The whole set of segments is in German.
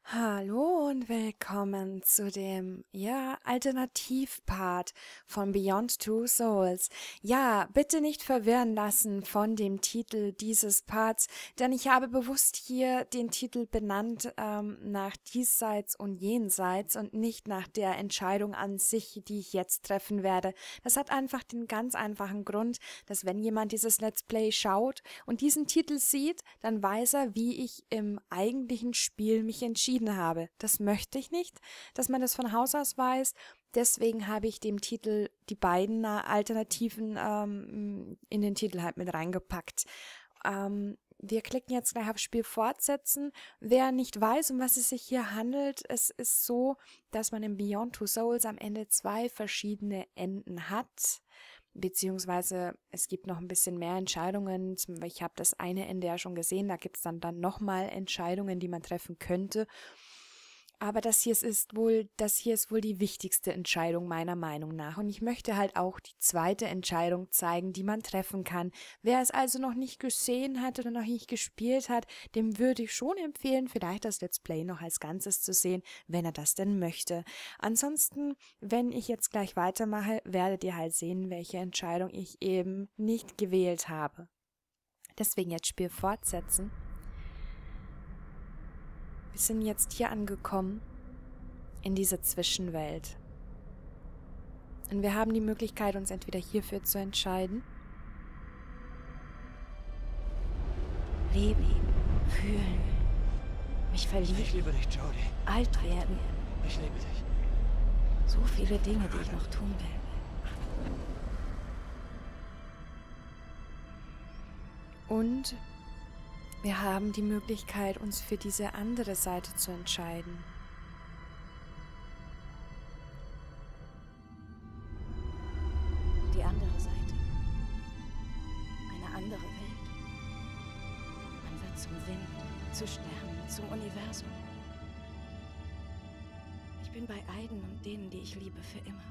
Hallo und willkommen zu dem, Alternativpart von Beyond Two Souls. Ja, bitte nicht verwirren lassen von dem Titel dieses Parts, denn ich habe bewusst hier den Titel benannt nach Diesseits und Jenseits und nicht nach der Entscheidung an sich, die ich jetzt treffen werde. Das hat einfach den ganz einfachen Grund, dass wenn jemand dieses Let's Play schaut und diesen Titel sieht, dann weiß er, wie ich im eigentlichen Spiel mich entschieden habe. Das möchte ich nicht, dass man das von Haus aus weiß. Deswegen habe ich dem Titel die beiden Alternativen in den Titel halt mit reingepackt. Wir klicken jetzt gleich auf Spiel fortsetzen. Wer nicht weiß, um was es sich hier handelt, es ist so, dass man in Beyond Two Souls am Ende 2 verschiedene Enden hat. Beziehungsweise es gibt noch ein bisschen mehr Entscheidungen. Ich habe das eine Ende ja schon gesehen, da gibt es dann nochmal Entscheidungen, die man treffen könnte. Aber das hier ist wohl die wichtigste Entscheidung meiner Meinung nach. Und ich möchte halt auch die zweite Entscheidung zeigen, die man treffen kann. Wer es also noch nicht gesehen hat oder noch nicht gespielt hat, dem würde ich schon empfehlen, vielleicht das Let's Play noch als Ganzes zu sehen, wenn er das denn möchte. Ansonsten, wenn ich jetzt gleich weitermache, werdet ihr halt sehen, welche Entscheidung ich eben nicht gewählt habe. Deswegen jetzt Spiel fortsetzen. Wir sind jetzt hier angekommen, in dieser Zwischenwelt. Und wir haben die Möglichkeit, uns entweder hierfür zu entscheiden. Leben, fühlen, mich verlieben. Ich liebe dich, Jodie. Alt werden. Ich liebe dich. So viele Dinge, die ich noch tun will. Und wir haben die Möglichkeit, uns für diese andere Seite zu entscheiden. Die andere Seite. Eine andere Welt. Man wird zum Wind, zu Sternen, zum Universum. Ich bin bei Aiden und denen, die ich liebe, für immer.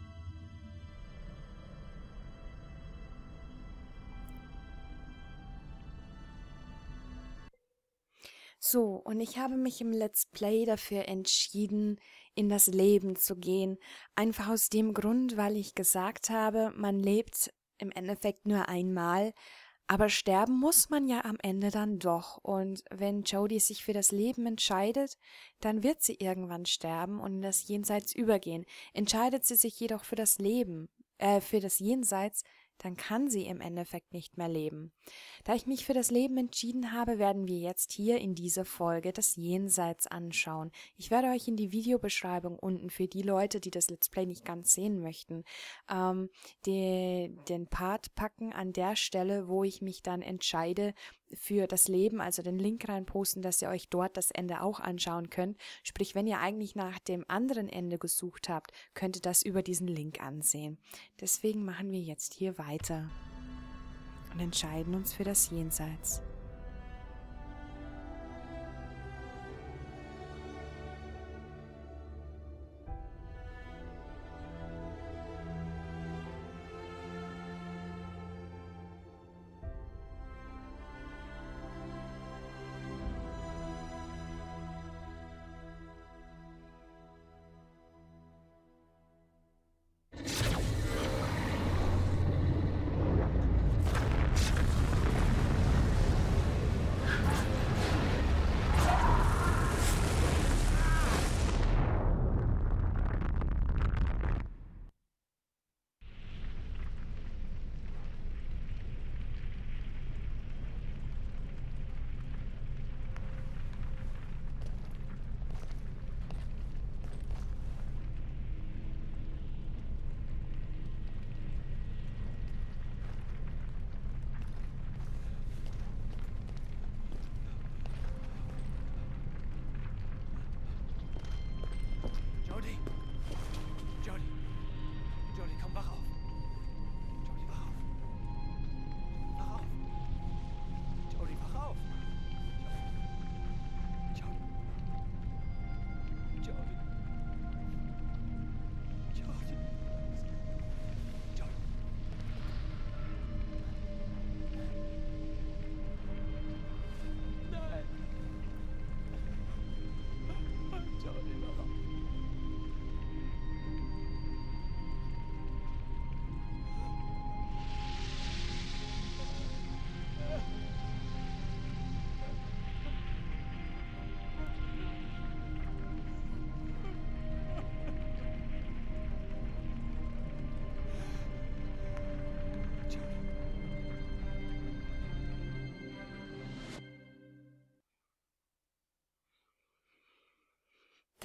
So, und ich habe mich im Let's Play dafür entschieden, in das Leben zu gehen. Einfach aus dem Grund, weil ich gesagt habe, man lebt im Endeffekt nur einmal, aber sterben muss man ja am Ende dann doch. Und wenn Jodie sich für das Leben entscheidet, dann wird sie irgendwann sterben und in das Jenseits übergehen. Entscheidet sie sich jedoch für das Leben, für das Jenseits, dann kann sie im Endeffekt nicht mehr leben. Da ich mich für das Leben entschieden habe, werden wir jetzt hier in dieser Folge das Jenseits anschauen. Ich werde euch in die Videobeschreibung unten für die Leute, die das Let's Play nicht ganz sehen möchten, den Part packen an der Stelle, wo ich mich dann entscheide für das Leben, also den Link reinposten, dass ihr euch dort das Ende auch anschauen könnt. Sprich, wenn ihr eigentlich nach dem anderen Ende gesucht habt, könnt ihr das über diesen Link ansehen. Deswegen machen wir jetzt hier weiter und entscheiden uns für das Jenseits.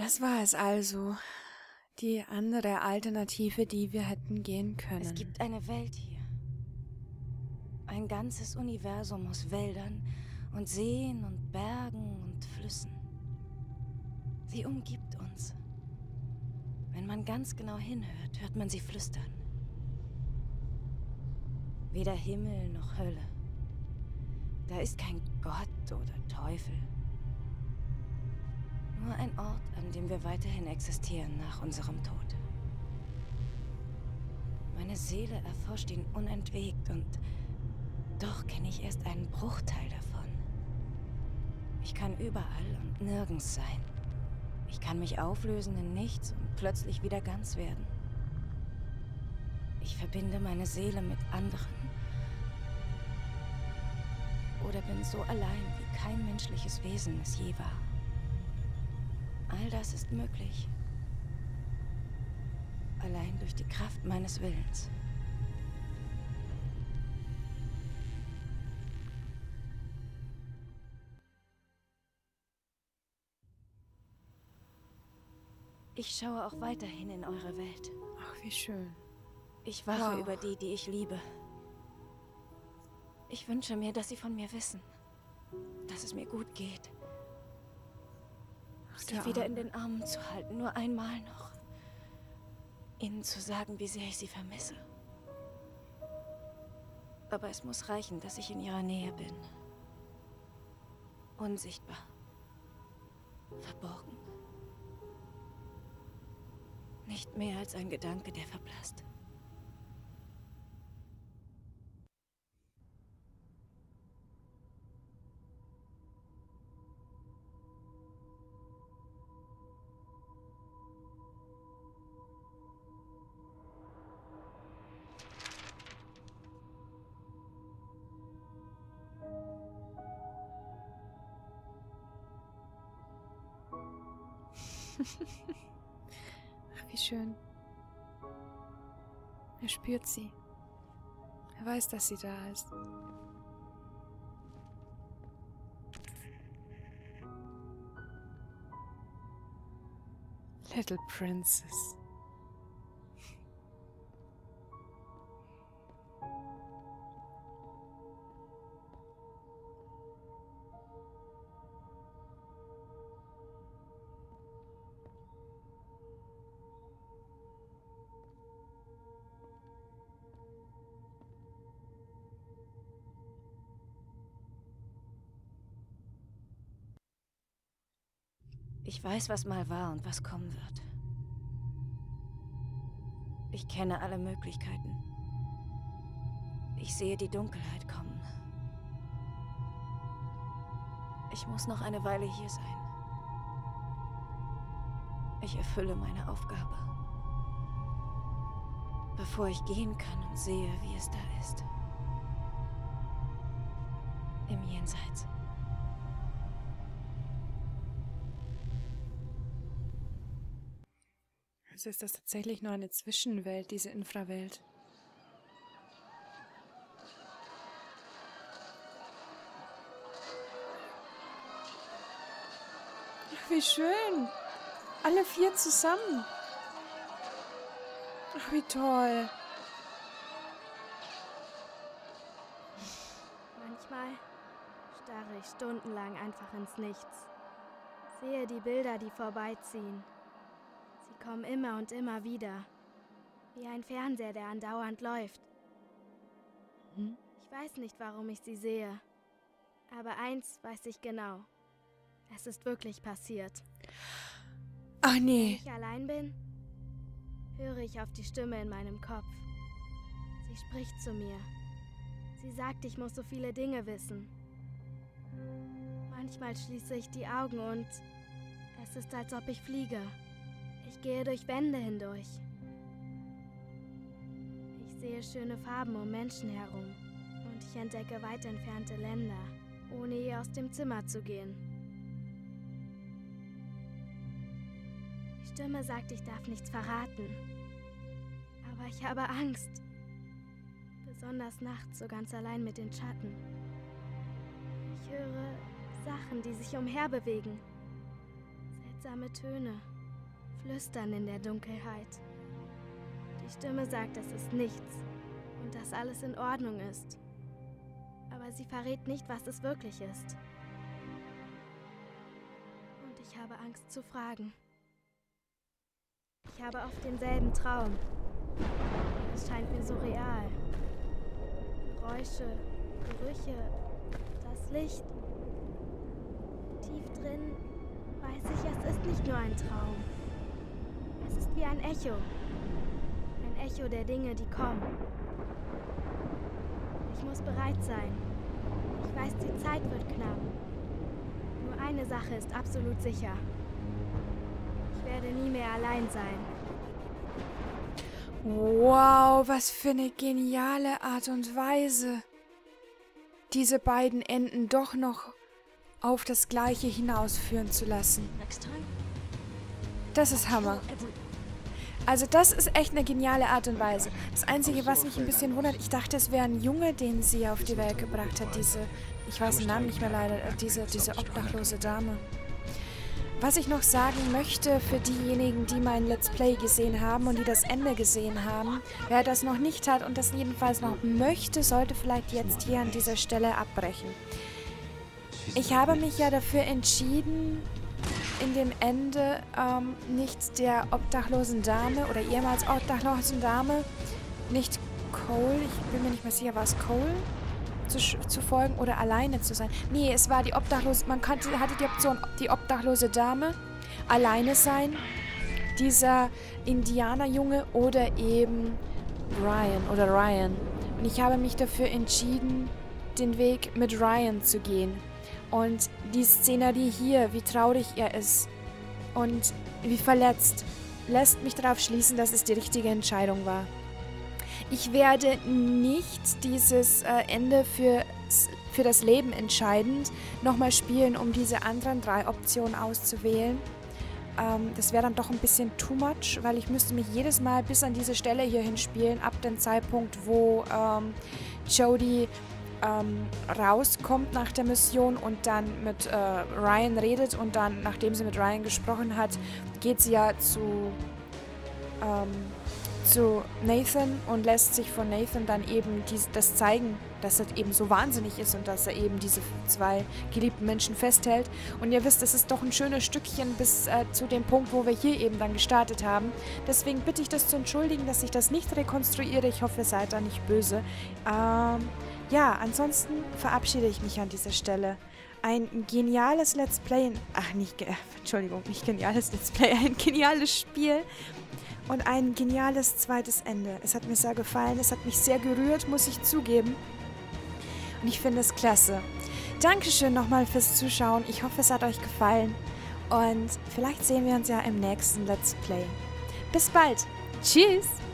Das war es also. Die andere Alternative, die wir hätten gehen können. Es gibt eine Welt hier. Ein ganzes Universum aus Wäldern und Seen und Bergen und Flüssen. Sie umgibt uns. Wenn man ganz genau hinhört, hört man sie flüstern. Weder Himmel noch Hölle. Da ist kein Gott oder Teufel. Nur ein Ort, an dem wir weiterhin existieren nach unserem Tod. Meine Seele erforscht ihn unentwegt und doch kenne ich erst einen Bruchteil davon. Ich kann überall und nirgends sein. Ich kann mich auflösen in nichts und plötzlich wieder ganz werden. Ich verbinde meine Seele mit anderen. Oder bin so allein, wie kein menschliches Wesen es je war. All das ist möglich. Allein durch die Kraft meines Willens. Ich schaue auch weiterhin in eure Welt. Ach, wie schön. Ich wache Wow. über die, die ich liebe. Ich wünsche mir, dass sie von mir wissen, dass es mir gut geht. Sie wieder in den Armen zu halten, nur einmal noch. Ihnen zu sagen, wie sehr ich sie vermisse. Aber es muss reichen, dass ich in ihrer Nähe bin. Unsichtbar. Verborgen. Nicht mehr als ein Gedanke, der verblasst. Ach, wie schön. Er spürt sie. Er weiß, dass sie da ist. Little Princess. Ich weiß, was mal war und was kommen wird. Ich kenne alle Möglichkeiten. Ich sehe die Dunkelheit kommen. Ich muss noch eine Weile hier sein. Ich erfülle meine Aufgabe. Bevor ich gehen kann und sehe, wie es da ist. Im Jenseits. Also ist das tatsächlich nur eine Zwischenwelt, diese Infrawelt. Ach, wie schön. Alle 4 zusammen. Ach, wie toll. Manchmal starre ich stundenlang einfach ins Nichts. Sehe die Bilder, die vorbeiziehen. Sie kommen immer und immer wieder. Wie ein Fernseher, der andauernd läuft. Ich weiß nicht, warum ich sie sehe. Aber eins weiß ich genau. Es ist wirklich passiert. Ach Wenn nee. ich allein bin, höre ich auf die Stimme in meinem Kopf. Sie spricht zu mir. Sie sagt, ich muss so viele Dinge wissen. Manchmal schließe ich die Augen und es ist, als ob ich fliege. Ich gehe durch Wände hindurch. Ich sehe schöne Farben um Menschen herum und ich entdecke weit entfernte Länder, ohne je aus dem Zimmer zu gehen. Die Stimme sagt, ich darf nichts verraten. Aber ich habe Angst. Besonders nachts, so ganz allein mit den Schatten. Ich höre Sachen, die sich umherbewegen. Seltsame Töne. Flüstern in der Dunkelheit. Die Stimme sagt, es ist nichts und dass alles in Ordnung ist. Aber sie verrät nicht, was es wirklich ist. Und ich habe Angst zu fragen. Ich habe oft denselben Traum. Es scheint mir so real. Geräusche, Gerüche, das Licht. Tief drin weiß ich, es ist nicht nur ein Traum. Es ist wie ein Echo. Ein Echo der Dinge, die kommen. Ich muss bereit sein. Ich weiß, die Zeit wird knapp. Nur eine Sache ist absolut sicher. Ich werde nie mehr allein sein. Wow, was für eine geniale Art und Weise, diese beiden Enden doch noch auf das Gleiche hinausführen zu lassen. Das ist Hammer. Also das ist echt eine geniale Art und Weise. Das Einzige, was mich ein bisschen wundert, ich dachte, es wäre ein Junge, den sie auf die Welt gebracht hat. Ich weiß den Namen nicht mehr leider, diese obdachlose Dame. Was ich noch sagen möchte für diejenigen, die mein Let's Play gesehen haben und die das Ende gesehen haben, wer das noch nicht hat und das jedenfalls noch möchte, sollte vielleicht jetzt hier an dieser Stelle abbrechen. Ich habe mich ja dafür entschieden, in dem Ende nicht der obdachlosen Dame oder ehemals obdachlosen Dame, nicht Cole, ich bin mir nicht mehr sicher, war es Cole, zu folgen oder alleine zu sein. Nee, es war die obdachlose, hatte die Option, die obdachlose Dame, alleine sein, dieser Indianerjunge oder eben Ryan. Und ich habe mich dafür entschieden, den Weg mit Ryan zu gehen. Und die Szenerie hier, wie traurig er ist und wie verletzt, lässt mich darauf schließen, dass es die richtige Entscheidung war. Ich werde nicht dieses Ende für das Leben entscheidend nochmal spielen, um diese anderen 3 Optionen auszuwählen. Das wäre dann doch ein bisschen too much, weil ich müsste mich jedes Mal bis an diese Stelle hier hinspielen, ab dem Zeitpunkt, wo Jodie rauskommt nach der Mission und dann mit Ryan redet und dann, nachdem sie mit Ryan gesprochen hat, geht sie ja zu Nathan und lässt sich von Nathan dann eben das zeigen, dass er eben so wahnsinnig ist und dass er eben diese 2 geliebten Menschen festhält. Und ihr wisst, es ist doch ein schönes Stückchen bis zu dem Punkt, wo wir hier eben dann gestartet haben. Deswegen bitte ich das zu entschuldigen, dass ich das nicht rekonstruiere. Ich hoffe, ihr seid da nicht böse. Ja, ansonsten verabschiede ich mich an dieser Stelle. Ein geniales Let's Play, nicht geniales Let's Play, ein geniales Spiel und ein geniales zweites Ende. Es hat mir sehr gefallen, es hat mich sehr gerührt, muss ich zugeben. Und ich finde es klasse. Dankeschön nochmal fürs Zuschauen. Ich hoffe, es hat euch gefallen. Und vielleicht sehen wir uns ja im nächsten Let's Play. Bis bald. Tschüss.